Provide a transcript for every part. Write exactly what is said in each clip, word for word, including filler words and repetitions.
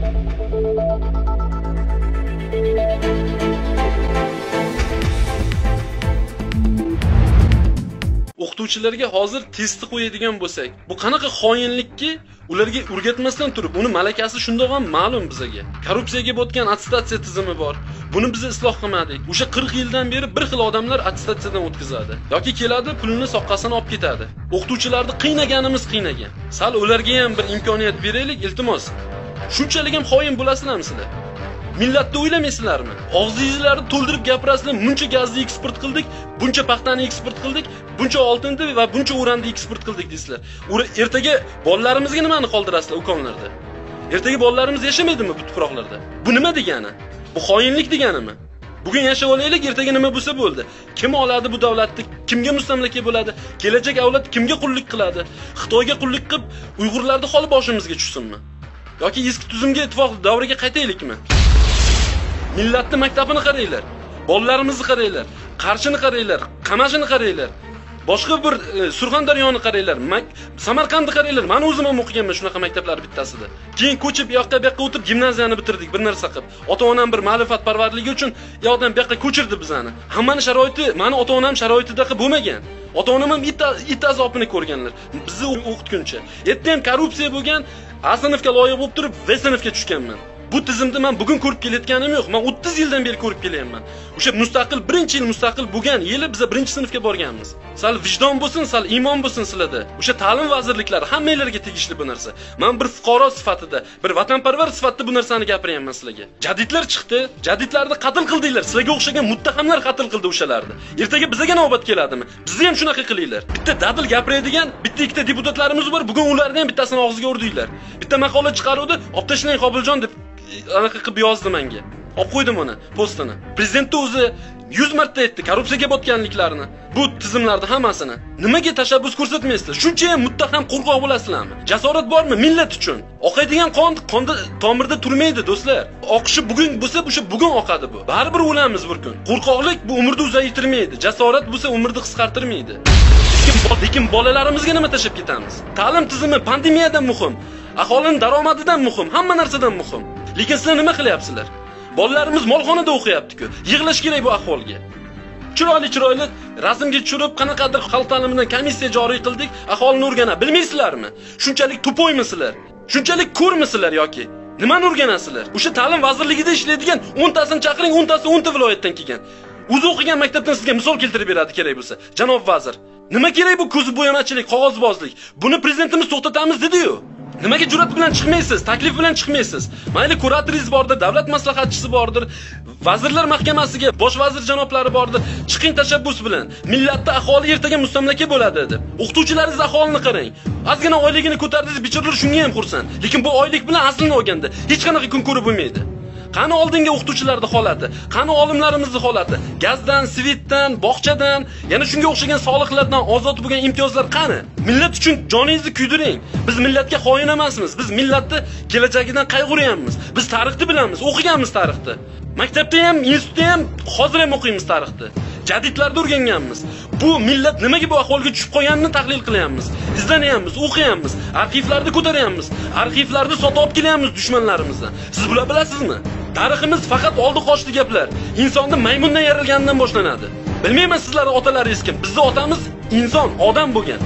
O'qituvchilarga hozir testni qo'yadigan bo'lsak, bu qanaqa xoinlikki, ularga o'rgatmasdan turib, uni malakasi shundoq ham ma'lum bizga. Korrupsiyaga botgan attestatsiya tizimi bor. Buni biz isloh qilmadik. O'sha qirq yildan beri bir xil odamlar attestatsiyadan o'tkazadi. Yoki keladi, pulini soqqasini olib ketadi. O'qituvchilarni qiynaganimiz qiynagan. Sal ularga ham bir imkoniyat beraylik, iltimos. Shunchalik ham xoin bo'lasizlarmi sizlar? Millatni o'ylamaysizlarmi? Og'zingizlarni to'ldirib gapirasizlar, buncha gazni eksport qildik, buncha paxtani eksport qildik, buncha oltinni va buncha uranni eksport qildik deysizlar. Ertaga bolalarimizga nimani qoldirasizlar ukonlarda? Ertaga bolalarimiz yashamaydimi bu tuproqlarda? Bu nima degani? Bu xoinlik deganimi? Bugun yashab olaylik, ertaga nima bo'lsa bo'ldi. Kim oladi bu davlatni? Kimga mustamlaka bo'ladi? Kelajak avlod kimga qullik qiladi? Xitoyga qullik qilib, Uyg'urlarni holi boshimizga tushsinmi? Yoki eski tuzumga ittifoq davriga qaytaylikmi? Millatni maktabini qaranglar. Bolalarimizni qaranglar. Qarshini qaranglar, Qamashini qaranglar. Boshqa bir e, Surxondaryoni qaranglar. Samarqandni qaranglar. Men o'zim ham o'qiganman shunaqa maktablar bittasida. Keyin ko'chib yoqqa bu yoqqa o'tib gimnaziyani bitirdik bir narsa qilib. Ota-onam bir ma'rifatparvarligi uchun yoqdan bu yoqqa ko'chirdi bizani. Hammani sharoiti, meni ota-onam sharoitida qilib bo'lmagan. Ota-onam ham it azobini ko'rganlar. Bizni o'qitguncha. Yerda ham korrupsiya bo'lgan, A sinfga loyiq bo'lib turib, B sinfga tushganman. Bu tizimni men bugun ko'rib kelayotganim yo'q. Men o'ttiz yildan beri ko'rib kelyapman. O'sha mustaqil birinchi yil mustaqil bo'lgan yili biz birinchi sinfga borganmiz. Sal vijdon bo'lsin, sal iymon bo'lsin sizlarda. O'sha ta'lim vazirliklari hammanglarga tegishli bu narsa. Men bir fuqaro sifatida, bir vatanparvar sifatida bu narsani gapiryapman sizlarga. Jadidlar chiqdi, jadidlarni qatl qildinglar. Sizlarga o'xshagan muttahamlar qatl qildi o'shalarni. Ertaga bizga navbat keladimi? Bizni ham shunaqa qilinglar. Bitta dadil gapiradigan, bitta ikkita deputatlarimiz bor. Bugun ularni ham bittasini og'ziga urdinglar. Bitta maqola chiqaruvdi, olib tashlang Qobiljon deb anaqa qilib yozdi menga. Olib qo'ydim uni postini. Prezident o'zi yuz marta aytdi korrupsiyaga botganliklarini. Bu tizimlarning hammasini. Nimaga tashabbus ko'rsatmaysizlar? Shuncha ham muttaham qo'rqoq bo'lasizlarmi? Jasorat bormi millat uchun? Oqaydigan qon qonda tomirda turmaydi do'stlar. Oqishi bugun bo'lsa, o'sha bugun oqadi bu. Baribir o'lamiz bir kun. Qo'rqoqlik bu umrni uzaytirmaydi. Jasorat bo'lsa umrni qisqartirmaydi. Lekin bolalarimizga nima tashab ketamiz? Ta'lim tizimi pandemiyadan muhim. Aholining daromadidan muhim, hamma narsadan muhim. Lekin sizlar nima qilyapsizlar? Bolalarimiz molxonada o'qiyapti-ku. Yig'lash kerak bu ahvolga. Chiroyli-chiroyli rasmga tushirib, qanaqadir xalq ta'limidan komissiya joriy qildik, aholini o'rgana bilmaysizlarmi? Shunchalik to'poymisizlar? Shunchalik ko'rmisizlar yoki nimani o'rganasizlar? O'sha ta'lim vazirligida ishlaydigan o'ntasini chaqiring, o'ntasi o'nta viloyatdan kelgan. O'zi o'qigan maktabdan sizga misol keltirib beradi kerak bo'lsa. Janob vazir, nima kerak bu ko'zi bo'yamachilik, qog'ozbozlik? Buni prezidentimiz to'xtatamiz dedi-yu. Nimaga jur'at bilan chiqmaysiz? Taklif bilan chiqmaysiz? Mayli kuratoriz bordir, davlat maslahatchisi bordir, vazirlar mahkamasiga bosh vazir janoblari bordir. Chiqing tashabbus bilan. Millatda aholi ertaga mustamlaka bo'ladi deb. O'qituvchilaringiz aholini qarang. Ozgina oyligini ko'tardingiz, bichirlar shunga ham xursand. Lekin bu oylik bilan aslini olganda hech qanaqa kun ko'rib bo'lmaydi. Qani oldingi o'qituvchilarning holati, qani olimlarimizning holati, gazdan, svitdan, bog'chadan, yana shunga o'xshagan soliqlardan ozod bo'lgan imtiyozlar qani? Millat uchun joningizni kuydiring. Biz millatga xoin emasmiz. Biz millatni kelajagidan qayg'uryapmiz. Biz tarixni bilamiz, o'qiganmiz tarixni. Maktabda ham, institutda ham, hozir ham o'qiymiz tarixni. Jadidlarda o'rganganmiz. Bu millat nimaga bu ahvolga tushib qolganini tahlil qilyapmiz. Izlanyapmiz, o'qiyapmiz, arxivlarni ko'taryapmiz, arxivlarni sotib olib kelyapmiz dushmanlarimizdan. Siz bular bilasizmi? Tariximiz faqat oldi qochdi gaplar. Insonni maymundan yaralganidan boshlanadi. Bilmayman sizlarning otalaringiz kim? Bizning otamiz inson, odam bo'lgan.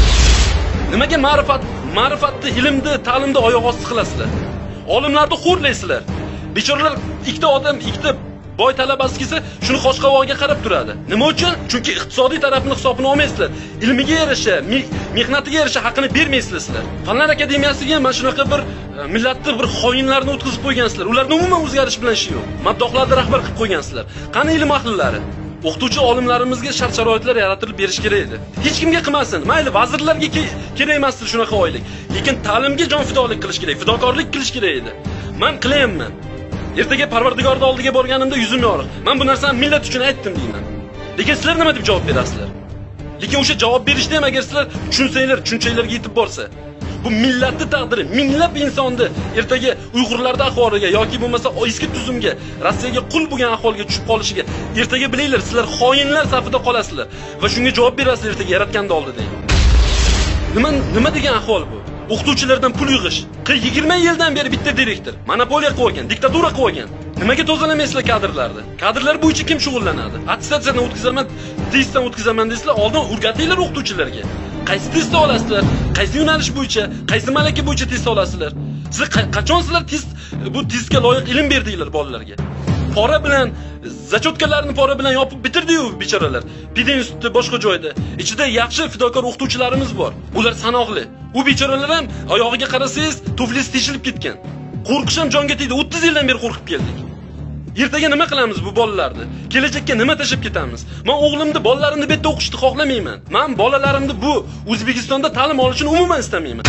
Nimaga ma'rifat, ma'rifatni, ilmni, ta'limni oyoq osti qilasizlar? Olimlarni xo'rlaysizlar. Bechoralar ikkita odam, ikkita boy talabasi kelsa, shuni qosh-qovog'iga qarab turadi. Nima uchun? Chunki iqtisodiy tarafini hisobini olmaysizlar. Ilmiga yarasha, mehnatiga yarasha haqqini bermaysizlar. Fanlar akademiyasiga mana shunaqa bir millatni bir xoinlarni o'tkazib qo'ygansizlar. Ularning umuman o'zgarish bilan ishi yo'q. Maddohlarni rahbar qilib qo'ygansizlar. Qani ilm ahllari? O'qituvchi olimlarimizga shart-sharoitlar yaratilib berish kerak edi. Hech kimga qilmasin. Mayli vazirlarga kerak emas shunaqa oylik. Lekin ta'limga jon fidolik qilish kerak, fidokorlik qilish kerak edi. Men qilyapman. Ertaga Parvardigorning oldiga borganimda yuzim yorug'. Men bu narsani millat uchun aytdim deyman. Lekin sizlar nima deb javob berasizlar? Lekin o'sha javob berishni ham agar sizlar tushunsanglar, tushunchanglarga yetib borsa, bu millatning taqdiri, minglab insonni ertaga Uyg'urlarning ahvoliga yoki bo'lmasa eski tuzumga, Rossiyaga qul bo'lgan ahvolga tushib qolishiga ertaga bilinglar, sizlar xoinlar safida qolasizlar va shunga javob berasizlar ertaga yaratganning oldida. Nima nima degan ahvol bu? O'qituvchilardan pul yig'ish. yigirma yildan beri bitta direktor monopoliya qilib olgan, diktatura qilib olgan. Nimaga tozalamaysizlar kadrlarni? Kadrlar bo'yicha kim shug'ullanadi? Attestatsiyadan o'tkazaman, testdan o'tkazaman deysizlar, oldin o'rgatinglar o'qituvchilarga. Qaysi test olasizlar? Qaysi yo'nalish bo'yicha, qaysi malaka bo'yicha test olasizlar? Siz qachon sizlar test bu testga loyiq ilm berdinglar bolalarga? Pora bilan zachotkalarni pora bilan yopib bitirdi-yu bechoralar. Pida instituti boshqa joyda. Ichida yaxshi fidokor o'qituvchilarimiz bor. Ular sanoqli. U bechoralar ham oyog'iga qarasangiz, tuflisi teshilib ketgan. Qo'rqish ham jonga tegdi. o'ttiz yildan beri qo'rqib keldik. Ertaga nima qilamiz bu bolalarni? Kelajakka nima tashib ketamiz? Men o'g'limni, bolalarimni bu yerda o'qishni xohlamayman. Men bolalarimni bu O'zbekistonda ta'lim olishini umuman istamayman.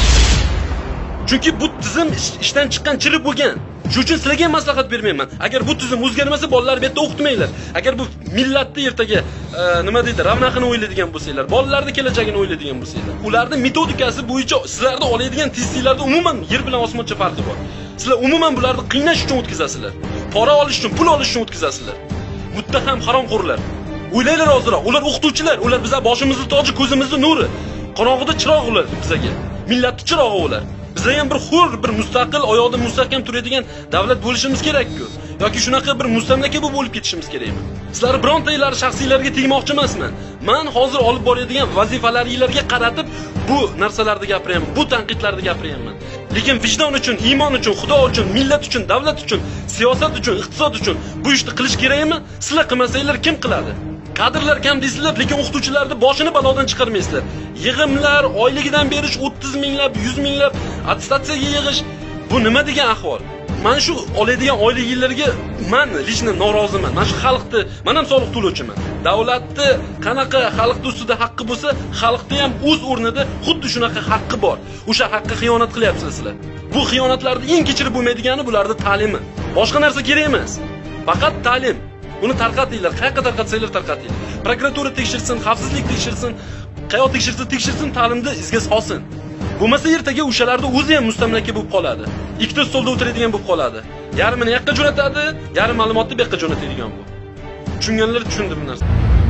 Chunki bu tizim ishdan chiqqan chirib bo'lgan. Shuning uchun sizlarga maslahat bermayman. Agar bu tizim o'zgarmasa, bolalar bu yerda o'qitmanglar. Agar bu millatni ertaga nima deydi, ravnaqini o'ylaydigan bo'lsanglar, bolalarning kelajagini o'ylaydigan bo'lsanglar, ularning metodikasi bo'yicha sizlarda oladigan testlarda umuman yer bilan osmoncha farqi bor. Sizlar umuman bularni qiynash uchun o'tkazasizlar. Pora olish uchun, pul olish uchun o'tkazasizlar. Muttaham haromxo'rlar. O'ylanglar hozirroq, ular o'qituvchilar, ular bizlar boshimizning toji, ko'zimizning nuri. Qorong'ida chiroq ular bizga. Millatning chirog'i ular. Bizlar ham bir hur, bir mustaqil, oyoqda mustahkam turadigan davlat bo'lishimiz kerak-ku. Yoki shunaqa bir mustamlaka bo'lib ketishimiz kerakmi? Sizlar birontaylar shaxsiylarga tegmoqchi emasman. Men hozir olib boradigan vazifalaringizlarga qaratib bu narsalarni gapiryapman, bu tanqidlarni gapiryapman. Lekin vijdon uchun, iymon uchun, Xudo uchun, millat uchun, davlat uchun, siyosat uchun, iqtisod uchun bu ishni qilish kerakmi? Sizlar qilmasanglar kim qiladi? Kadrlar kam deysizlar, lekin o'qituvchilarni boshini balodan chiqarmaysizlar. Yig'imlar, oyligidan berish o'ttiz minglab, yuz minglab, attestatsiyaga yig'ish. Bu nima degan ahvol? Men shu oladigan oylik yillarga men lично noroziman. Men shu xalqni, men ham soliq to'lovchiman. Davlatni qanaqa xalqning ustida haqqi bo'lsa, xalqda ham o'z o'rnida xuddi shunaqa haqqi bor. O'sha haqqa xiyonat qilyapsizlar sizlar. Bu xiyonatlarni eng kechirib bo'lmaydigani bularning ta'limi. Boshqa narsa kerak emas. Faqat ta'lim. Buni tarqatinglar, qayerga tarqatsanglar tarqatinglar. Prokuratura tekshirsin, xavfsizlik tekshirsin, qayoq tekshirsa tekshirsin, ta'limni izga solsin. Bo'lmasa ertaga o'shalarning o'zi ham mustamlaka bo'lib qoladi. Ikkita stolda o'tiradigan bo'lib qoladi. Yarmini yoqqa jo'natadi, yarim ma'lumotni bu yoqqa jo'natadigan bu. Tushunganlar tushundi bu narsa.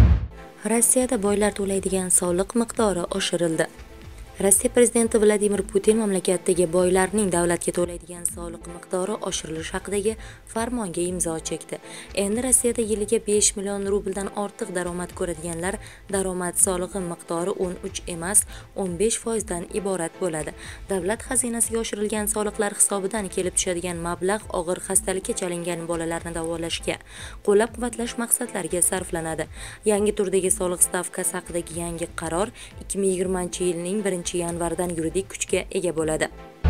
Rossiyada boylar to'laydigan soliq miqdori oshirildi. Rossiya prezidenti Vladimir Putin mamlakatdagi boylarning davlatga to'laydigan soliq miqdori oshirilishi haqidagi farmonga imzo chekdi. Endi Rossiyada yiliga besh million rubldan ortiq daromad ko'radiganlar daromad solig'i miqdori o'n uch emas, o'n besh foizdan iborat bo'ladi. Davlat xazinasiga oshirilgan soliqlar hisobidan kelib tushadigan mablag' og'ir xastalikka chalingan bolalarni davolashga, qo'llab-quvvatlash maqsadlariga sarflanadi. Yangi turdagi soliq stavkasi haqidagi yangi qaror ikki ming yigirmanchi yilning birinchi yanvardan yuridik kuchga ega bo'ladi.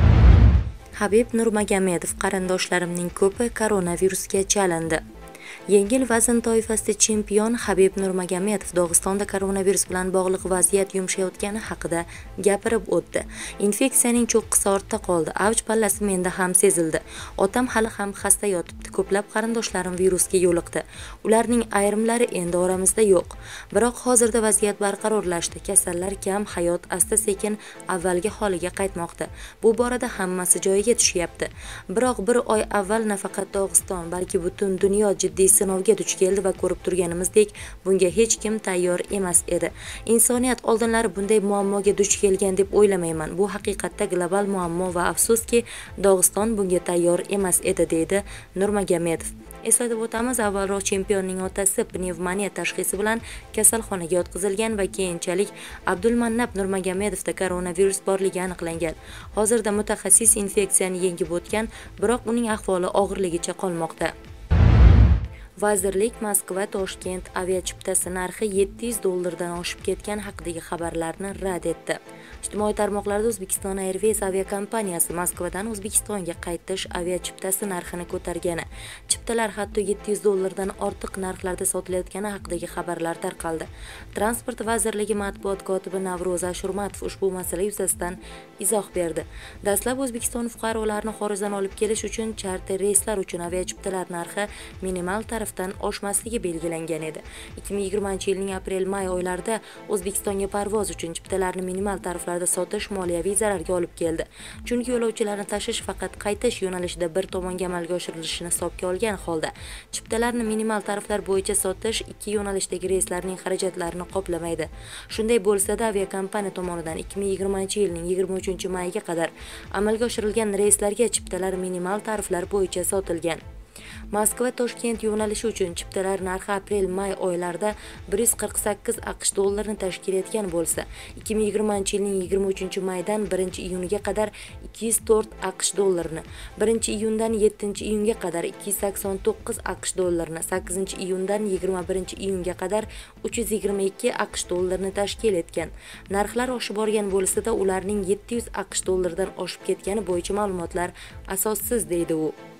Habib Nurmagomedov: qarindoshlarimning ko'pi koronavirusga chalindi. Yengil vazn toifasida chempion Habib Nurmagomedov Dog'istonda koronavirus bilan bog'liq vaziyat yumshayotgani haqida gapirib o'tdi. Infeksiyaning cho'qqisi ortda qoldi. Avj pallasi menda ham sezildi. Otam hali ham xasta yotibdi. Ko'plab qarindoshlarim virusga yo'liqdi. Ularning ayrimlari endi oramizda yo'q. Biroq hozirda vaziyat barqarorlashdi. Kasallar kam, hayot asta-sekin avvalgi holiga qaytmoqda. Bu borada hammasi joyiga tushyapti. Biroq bir oy avval nafaqat Dog'iston, balki butun dunyo jiddiy sinovga duch keldi va ko'rib turganimizdek, bunga hech kim tayyor emas edi. Insoniyat oldinlari bunday muammoga duch kelgan deb o'ylamayman. Bu haqiqatda global muammo va afsuski, Dog'iston bunga tayyor emas edi, deydi Nurmagomedov. Eslatib o'tamiz, avvalroq chempionning otasi pnevmoniya tashxisi bilan kasalxonaga yotqizilgan va keyinchalik Abdulmannab Nurmagomedovda koronavirus borligi aniqlangan. Hozirda mutaxassis infeksiyani yengib o'tgan, biroq uning ahvoli og'irligicha qolmoqda. Vazirlik Moskva Toshkent aviachiptasi narxi yetti yuz dollardan oshib ketgan haqidagi xabarlarni rad etdi. Ijtimoiy tarmoqlarda Uzbekistan Airways aviakompaniyasi Moskvadan O'zbekistonga qaytish aviachiptasi narxini ko'targani, chiptalar hatto yetti yuz dollardan ortiq narxlarda sotilayotgani haqidagi xabarlar tarqaldi. Transport vazirligi matbuot kotibi Navro'z Ashurmatov ushbu masala yuzasidan izoh berdi. Dastlab O'zbekiston fuqarolarini xorijdan olib kelish uchun charter reyslar uchun aviachiptalar narxi minimal tarif tarifdan oshmasligi belgilangan edi. ikki ming yigirmanchi yilning aprel-may oylarida O'zbekistonga parvoz uchun chiptalarni minimal tariflarda sotish moliyaviy zararga olib keldi. Chunki yo'lovchilarni tashish faqat qaytish yo'nalishida bir tomonga amalga oshirilishini hisobga olgan holda, chiptalarni minimal tariflar bo'yicha sotish ikki yo'nalishdagi reyslarning xarajatlarini qoplamaydi. Shunday bo'lsa-da, aviakompaniya tomonidan ikki ming yigirmanchi yilning yigirma uchinchi mayga qadar amalga oshirilgan reyslarga chiptalar minimal tariflar bo'yicha sotilgan. Moskva-Toshkent yo'nalishi uchun chiptalar narxi aprel-may oylarida bir yuz qirq sakkiz AQSh dollarini tashkil etgan bo'lsa, ikki ming yigirmanchi yilning yigirma uchinchi maydan birinchi iyuniga qadar ikki yuz to'rt AQSh dollarini, birinchi iyundan yettinchi iyunga qadar ikki yuz sakson to'qqiz AQSh dollarini, sakkizinchi iyundan yigirma birinchi iyunga qadar uch yuz yigirma ikki AQSh dollarini tashkil etgan. Narxlar oshib borgan bo'lsa-da, ularning yetti yuz AQSh dollaridan oshib ketgani bo'yicha ma'lumotlar asossiz, deydi u.